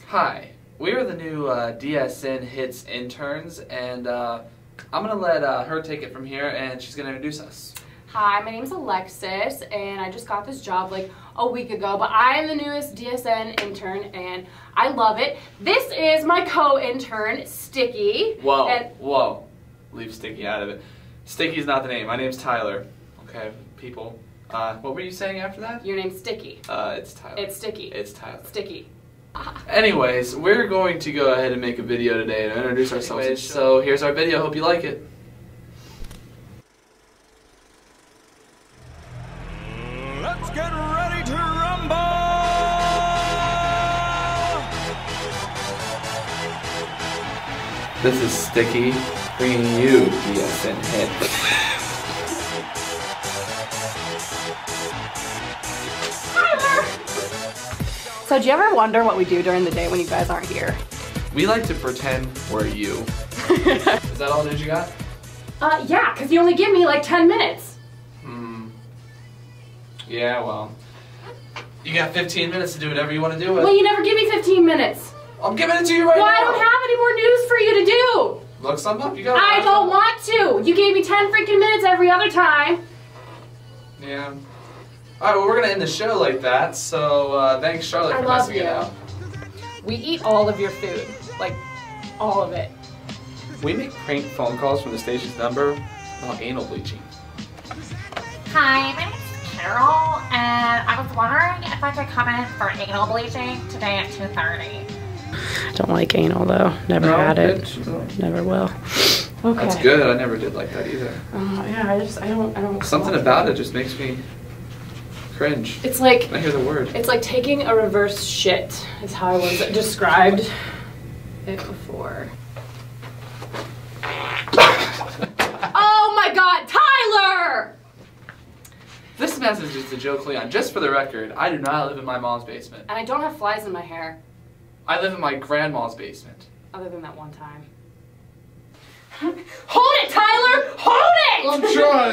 Hi, we are the new DSN Hits interns, and I'm going to let her take it from here, and she's going to introduce us. Hi, my name's Alexis, and I just got this job like a week ago, but I am the newest DSN intern, and I love it. This is my co-intern, Sticky. Whoa. Leave Sticky out of it. Sticky's not the name. My name's Tyler. Okay, people. What were you saying after that? Your name's Sticky. It's Tyler. It's Sticky. It's Tyler. Sticky. Anyways, we're going to go ahead and make a video today to introduce ourselves. So here's our video. Hope you like it. Let's get ready to rumble! This is Sticky bringing you DSN Hits. So do you ever wonder what we do during the day when you guys aren't here? We like to pretend we're you. Is that all the news you got? Yeah, because you only give me like 10 minutes. Yeah, well, you got 15 minutes to do whatever you want to do with. Well, you never give me 15 minutes. I'm giving it to you right now. Well, I don't have any more news for you to do. Look something up. You got. I don't want to. You gave me 10 freaking minutes every other time. Yeah. All right, well, we're gonna end the show like that. So thanks, Charlotte, for messing it up. We eat all of your food, like all of it. We make prank phone calls from the station's number about anal bleaching. Hi, my name's Carol, and I was wondering if I could come in for anal bleaching today at 2:30. I don't like anal though. Never had it. Never will. Okay. That's good. I never did like that either. Yeah, I don't. Something about it just makes me cringe. It's like. I hear the word. It's like taking a reverse shit. Is how I was described it before. Oh my God, Tyler! This message is to Joe Cleon. Just for the record, I do not live in my mom's basement. And I don't have flies in my hair. I live in my grandma's basement. Other than that one time. Hold it, Tyler! Hold it! I'm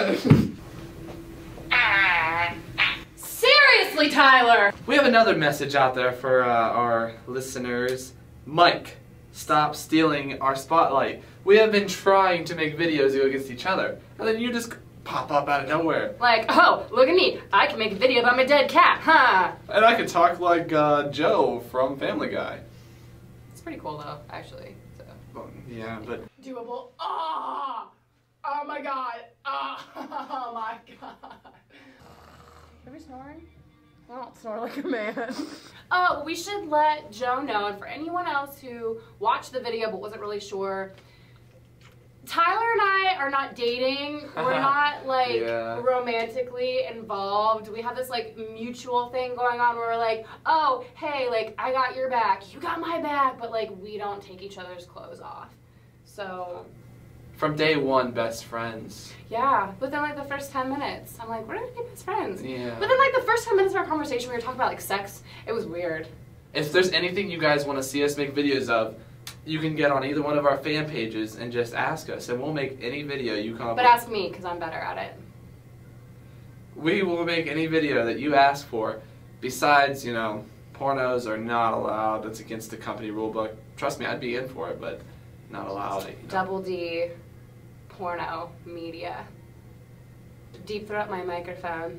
trying. Seriously, Tyler! We have another message out there for our listeners. Mike, stop stealing our spotlight. We have been trying to make videos go against each other, and then you just pop up out of nowhere. Like, oh, look at me. I can make a video about my dead cat, huh? And I can talk like Joe from Family Guy. It's pretty cool, though, actually. So. Well, yeah, but... Doable. Oh! Oh my God. Oh my God. Are we snoring? I don't snore like a man. We should let Joe know, and for anyone else who watched the video but wasn't really sure, Tyler and I are not dating. We're not like romantically involved. We have this like mutual thing going on where we're like, oh, hey, like I got your back, you got my back, but like we don't take each other's clothes off. So from day one, best friends. Yeah, within like the first 10 minutes, I'm like, we're gonna be best friends. Yeah. Within like the first 10 minutes of our conversation, we were talking about like sex. It was weird. If there's anything you guys want to see us make videos of, you can get on either one of our fan pages and just ask us, and we'll make any video you come up with. But ask me, because I'm better at it. We will make any video that you ask for. Besides, you know, pornos are not allowed. That's against the company rule book. Trust me, I'd be in for it, but not allowed. You know. Double D, porno, media. Deep throat my microphone.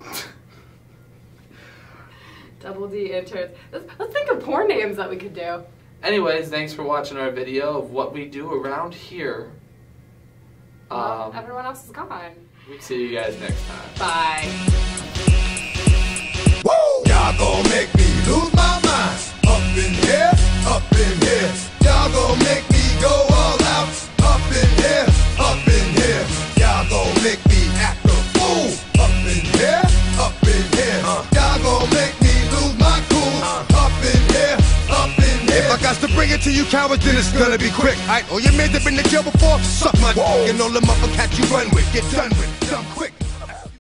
Double D interns. Let's think of porn names that we could do. Anyways, thanks for watching our video of what we do around here. Well, everyone else is gone. We'll see you guys next time. Bye. Woo! Y'all gon' make me lose my mind. Up in here, up in here. Y'all gon' make me go all out. Up in here, up in here. Y'all gon' make me act a fool. Up in here, up in here. Y'all gon' make me lose my cool. Up in here, up in here. If I got to bring it to you cowards, then it's gonna be quick. All your men that been to jail before, suck my dick. And all the motherfuckers you run with, get done with, dumb quick.